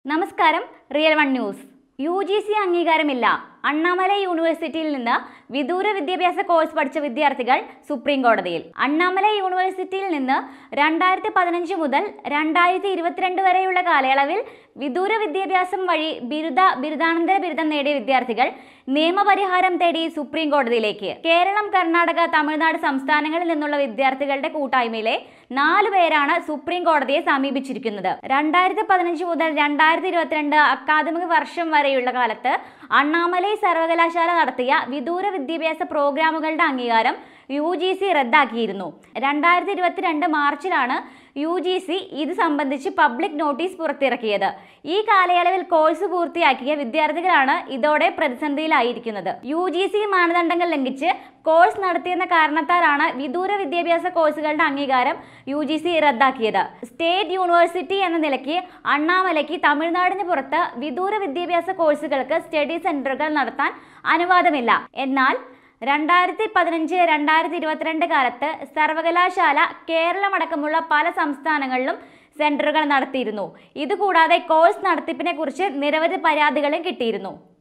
നമസ്കാരം, real one news. UGC അംഗീകാരമില്ല. അണ്ണാമലൈ യൂണിവേഴ്സിറ്റിയിൽ നിന്ന് വിദൂര വിദ്യാഭ്യാസ കോഴ്സ് പഠിച്ച വിദ്യാർത്ഥികൾ സുപ്രീം കോടതിയിൽ. അണ്ണാമലൈ യൂണിവേഴ്സിറ്റിയിൽ നിന്ന് 2015 മുതൽ 2022 വരെയുള്ള കാലയളവിൽ വിദൂര വിദ്യാഭ്യാസം വഴി ബിരുദാനന്തര ബിരുദം നേടിയ വിദ്യാർത്ഥികൾ നിയമപരിഹാരം തേടി സുപ്രീം കോടതിയിലേക്ക്. കേരളം, കർണാടക, തമിഴ്നാട് സംസ്ഥാനങ്ങളിൽ നിന്നുള്ള വിദ്യാർത്ഥികളുടെ കൂട്ടായ്മയിലെ 4 പേരാണ് സുപ്രീം കോടതിയെ സമീപിച്ചിരിക്കുന്നത്. 2015 മുതൽ 2022 അക്കാദമിക വർഷം വരെയുള്ള കാലത്ത് അണ്ണാമലൈ സർവകലാശാല നടത്തിയ വിദൂര വിദ്യാഭ്യാസ പ്രോഗ്രാമുകളുടെ അംഗീകാരം UGC റദ്ദാക്കിയിരുന്നു. 2022 മാർച്ചിലാണ് UGC ഇത് സംബന്ധിച്ച് പബ്ലിക് നോട്ടീസ് പുറത്തിറക്കിയത്. ഈ കാലയളവിൽ കോഴ്സ് പൂർത്തിയാക്കിയ വിദ്യാർത്ഥികളാണ് ഇതോടെ പ്രതിസന്ധിയിലായിരിക്കുന്നത്. UGC മാനദണ്ഡങ്ങൾ ലംഘിച്ച് കോഴ്സ് നടത്തിയെന്ന കാരണത്താലാണ് വിദൂര വിദ്യാഭ്യാസ കോഴ്സുകളുടെ അംഗീകാരം UGC റദ്ദാക്കിയത്. സ്റ്റേറ്റ് യൂണിവേഴ്സിറ്റി എന്ന നിലയ്ക്ക് അണ്ണാമലയ്ക്ക് തമിഴ്നാടിന് പുറത്ത് വിദൂര വിദ്യാഭ്യാസ കോഴ്സുകൾക്ക് സ്റ്റഡി സെന്ററുകൾ നടത്താൻ അനുവാദമില്ല. എന്നാൽ 2015-2022 കാലത്ത് സർവകലാശാല കേരളമടക്കമുള്ള പല സംസ്ഥാനങ്ങളിലും സെന്ററുകൾ നടത്തിയിരുന്നു. ഇതുകൂടാതെ കോഴ്സ് നടത്തിപ്പിനെ കുറിച്ച് നിരവധി പരാതികളും കിട്ടിയിരുന്നു.